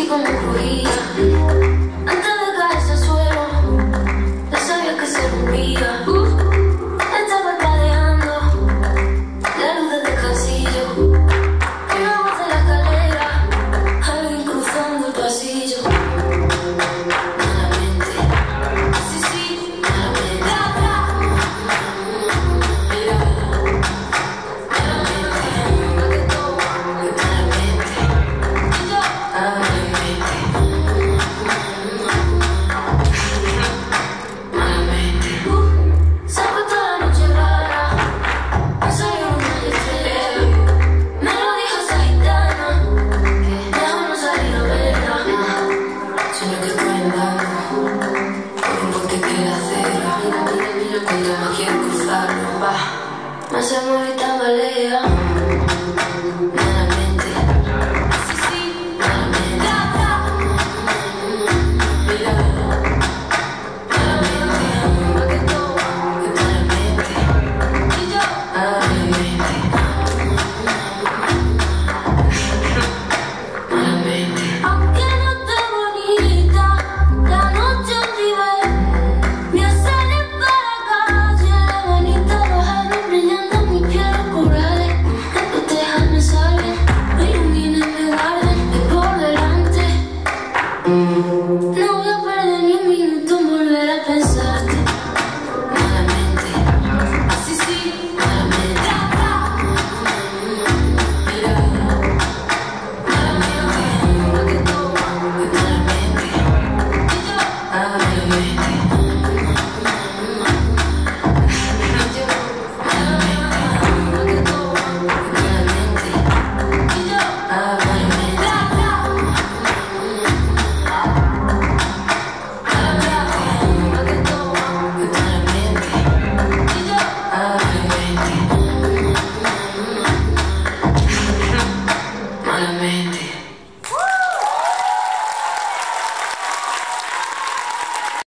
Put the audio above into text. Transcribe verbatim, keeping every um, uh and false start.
como crujía. Antes de caerse al suelo, ya sabía que se rompía. Uh, está parpadeando la luz del descansillo. Una voz de la escalera, alguien cruzando el pasillo. Malamente, sí, sí, malamente. Mira, malamente, más que todo, malamente. Y yo, malamente. Malamente. Uh, se fue toda la noche rara, no salió una estrella. Me lo dijo esa gitana, mejor no salir a verla. Sueño que estoy andando por un puente que la acera. Mira, mira, mira, cuando más quiero cruzarlo, va. Me se mueve y tambalea. Malamente, sí, sí, malamente. Mira, malamente, más que todo, malamente. Y yo, malamente. Malamente. Aunque no esté bonita, la noche vive. Me sale para la calle, bonita bajaron brillando mis pies corales. Las botellas me salen, me iluminan, me guardan de por delante.